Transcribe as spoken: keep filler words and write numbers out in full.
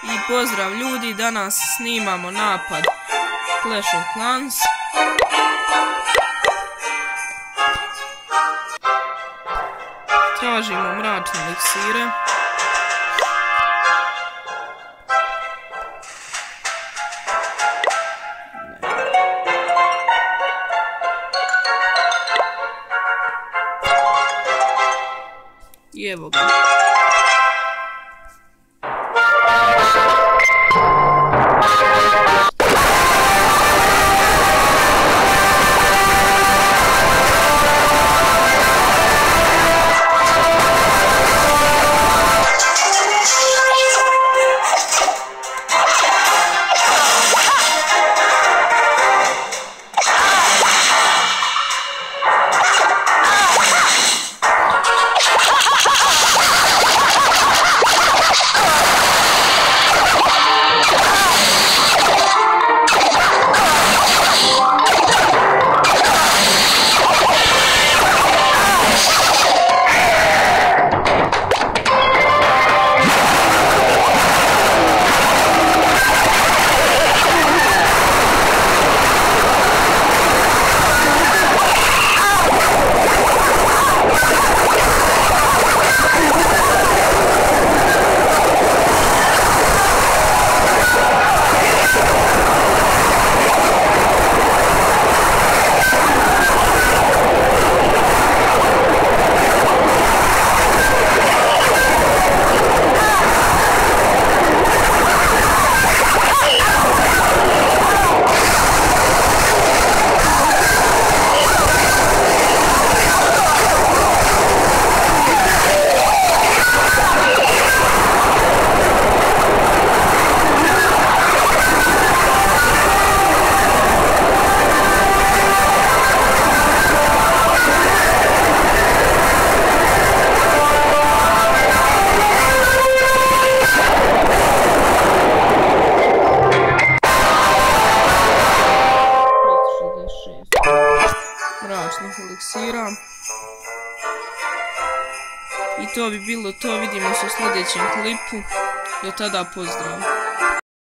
I pozdrav ljudi, danas snimamo napad Clash of Clans. Tražimo mračne eliksire. I evo ga. Mračnih eliksira. I to bi bilo to, vidimo se u sljedećem klipu. Do tada pozdrav.